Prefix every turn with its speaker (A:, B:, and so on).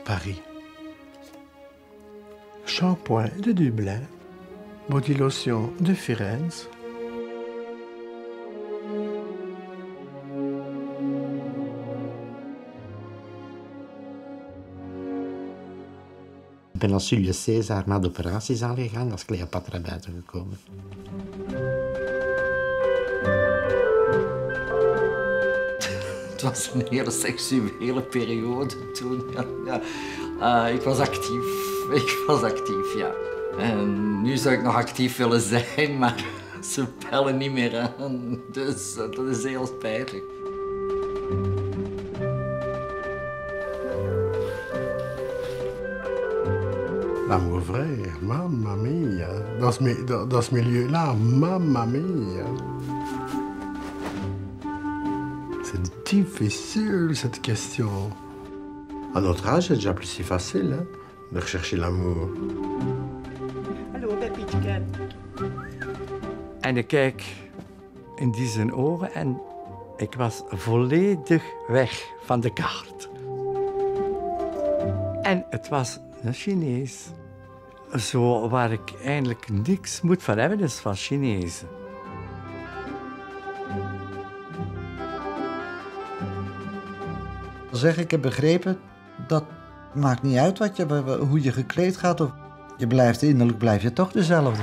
A: Paris. Shampoing de Dublin, body lotion de Firenze.
B: Ik ben als Julius Caesar naar de operatiezaal gegaan, als Cleopatra buiten gekomen. Het was een hele seksuele periode toen. Ja. Ik was actief, ja. En nu zou ik nog actief willen zijn, maar ze bellen niet meer aan. Dus dat is heel spijtig.
A: L'amour vrai, mamma mia. Dans ce milieu-là, mamma mia. C'est difficile, cette question. À notre âge, c'est déjà plus si facile, hein, de rechercher l'amour.
C: Hallo, Pietje.
D: En ik kijk in die zijn ogen en ik was volledig weg van de kaart. En het was een Chinees. Zo waar ik eigenlijk niks moet van hebben, is van Chinezen.
E: Zeg, ik heb begrepen, dat maakt niet uit hoe je gekleed gaat. Of je blijft innerlijk blijf je toch dezelfde.